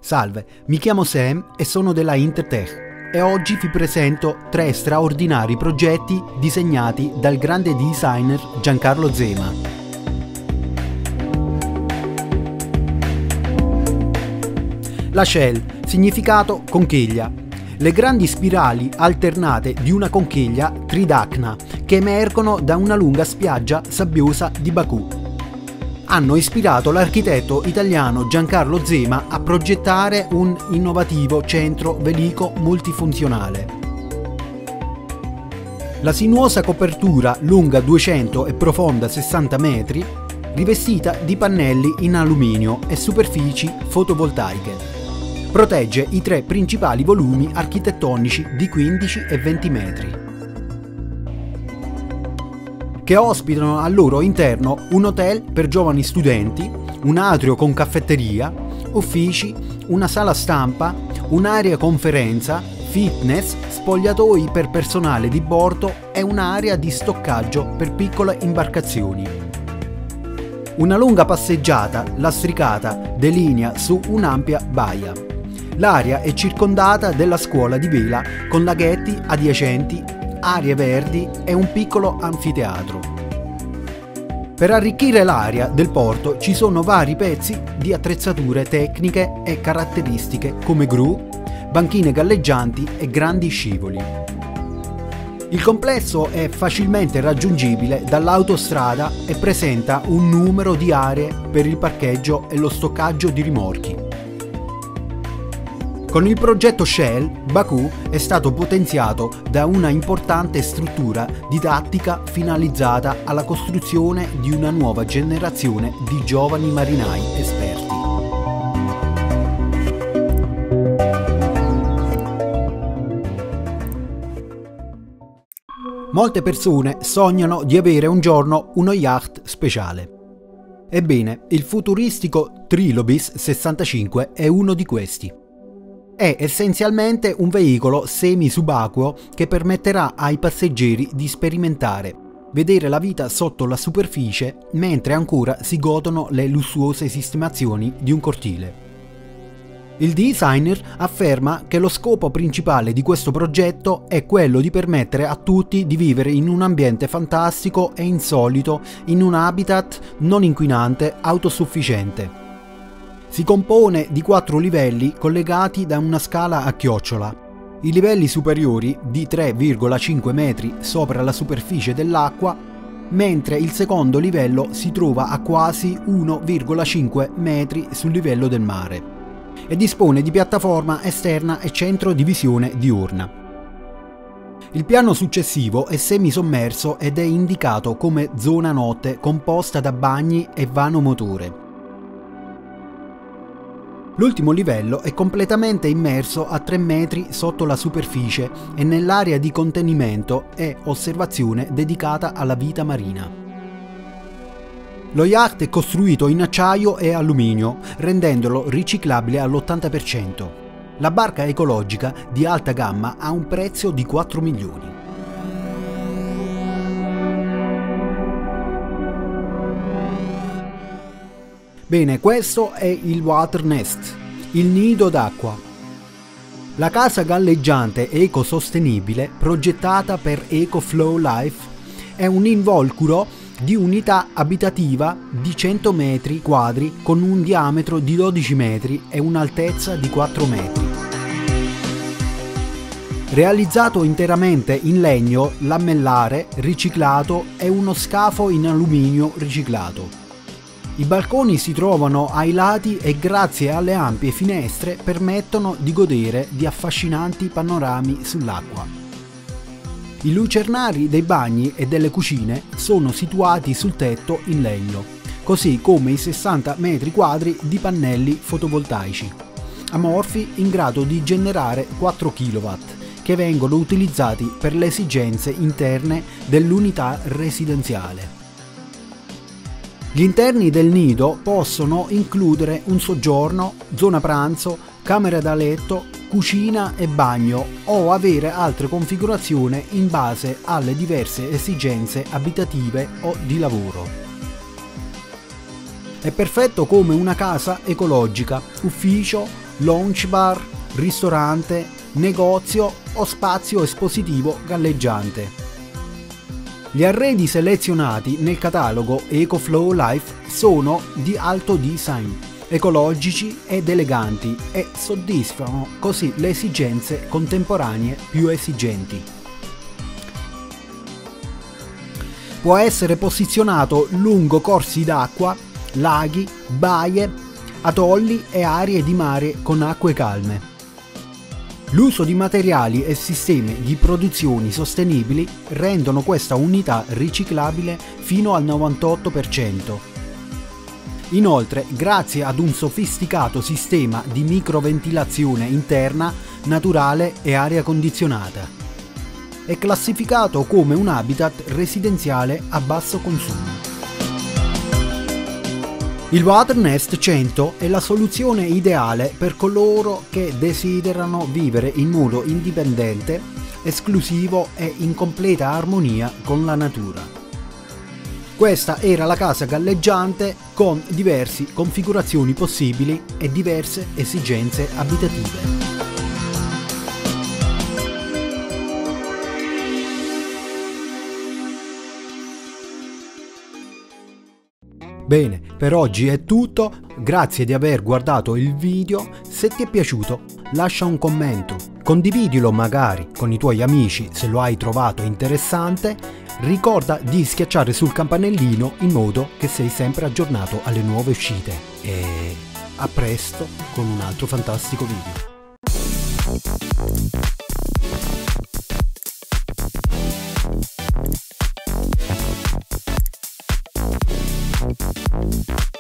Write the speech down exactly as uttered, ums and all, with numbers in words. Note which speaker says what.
Speaker 1: Salve, mi chiamo Sam e sono della Intertech e oggi vi presento tre straordinari progetti disegnati dal grande designer Giancarlo Zema. La shell, significato conchiglia. Le grandi spirali alternate di una conchiglia tridacna che emergono da una lunga spiaggia sabbiosa di Baku hanno ispirato l'architetto italiano Giancarlo Zema a progettare un innovativo centro velico multifunzionale. La sinuosa copertura lunga duecento e profonda sessanta metri, rivestita di pannelli in alluminio e superfici fotovoltaiche, protegge i tre principali volumi architettonici di quindici e venti metri, che ospitano al loro interno un hotel per giovani studenti, un atrio con caffetteria, uffici, una sala stampa, un'area conferenza, fitness, spogliatoi per personale di bordo e un'area di stoccaggio per piccole imbarcazioni. Una lunga passeggiata lastricata delinea su un'ampia baia. L'area è circondata dalla scuola di vela con laghetti adiacenti, aree verdi e un piccolo anfiteatro. Per arricchire l'area del porto ci sono vari pezzi di attrezzature tecniche e caratteristiche come gru, banchine galleggianti e grandi scivoli. Il complesso è facilmente raggiungibile dall'autostrada e presenta un numero di aree per il parcheggio e lo stoccaggio di rimorchi. Con il progetto Shell, Baku è stato potenziato da una importante struttura didattica finalizzata alla costruzione di una nuova generazione di giovani marinai esperti. Molte persone sognano di avere un giorno uno yacht speciale. Ebbene, il futuristico Trilobis sessantacinque è uno di questi. È essenzialmente un veicolo semi-subacqueo che permetterà ai passeggeri di sperimentare, vedere la vita sotto la superficie mentre ancora si godono le lussuose sistemazioni di un cortile. Il designer afferma che lo scopo principale di questo progetto è quello di permettere a tutti di vivere in un ambiente fantastico e insolito in un habitat non inquinante autosufficiente. Si compone di quattro livelli collegati da una scala a chiocciola. I livelli superiori di tre virgola cinque metri sopra la superficie dell'acqua, mentre il secondo livello si trova a quasi uno virgola cinque metri sul livello del mare e dispone di piattaforma esterna e centro di visione diurna. Il piano successivo è semisommerso ed è indicato come zona notte composta da bagni e vano motore. L'ultimo livello è completamente immerso a tre metri sotto la superficie e nell'area di contenimento e osservazione dedicata alla vita marina. Lo yacht è costruito in acciaio e alluminio, rendendolo riciclabile all'ottanta per cento. La barca ecologica di alta gamma ha un prezzo di quattro milioni. Bene, questo è il Water Nest, il nido d'acqua. La casa galleggiante ecosostenibile progettata per EcoFlow Life è un involucro di unità abitativa di cento metri quadri con un diametro di dodici metri e un'altezza di quattro metri. Realizzato interamente in legno, lamellare, riciclato e uno scafo in alluminio riciclato. I balconi si trovano ai lati e grazie alle ampie finestre permettono di godere di affascinanti panorami sull'acqua. I lucernari dei bagni e delle cucine sono situati sul tetto in legno, così come i sessanta metri quadri di pannelli fotovoltaici, amorfi in grado di generare quattro chilowatt, che vengono utilizzati per le esigenze interne dell'unità residenziale. Gli interni del nido possono includere un soggiorno, zona pranzo, camera da letto, cucina e bagno o avere altre configurazioni in base alle diverse esigenze abitative o di lavoro. È perfetto come una casa ecologica, ufficio, lounge bar, ristorante, negozio o spazio espositivo galleggiante. Gli arredi selezionati nel catalogo EcoFlow Life sono di alto design, ecologici ed eleganti e soddisfano così le esigenze contemporanee più esigenti. Può essere posizionato lungo corsi d'acqua, laghi, baie, atolli e aree di mare con acque calme. L'uso di materiali e sistemi di produzione sostenibili rendono questa unità riciclabile fino al novantotto per cento. Inoltre, grazie ad un sofisticato sistema di microventilazione interna, naturale e aria condizionata, è classificato come un habitat residenziale a basso consumo. Il WaterNest cento è la soluzione ideale per coloro che desiderano vivere in modo indipendente, esclusivo e in completa armonia con la natura. Questa era la casa galleggiante con diverse configurazioni possibili e diverse esigenze abitative. Bene, per oggi è tutto, grazie di aver guardato il video. Se ti è piaciuto lascia un commento, condividilo magari con i tuoi amici se lo hai trovato interessante, ricorda di schiacciare sul campanellino in modo che sei sempre aggiornato alle nuove uscite e a presto con un altro fantastico video.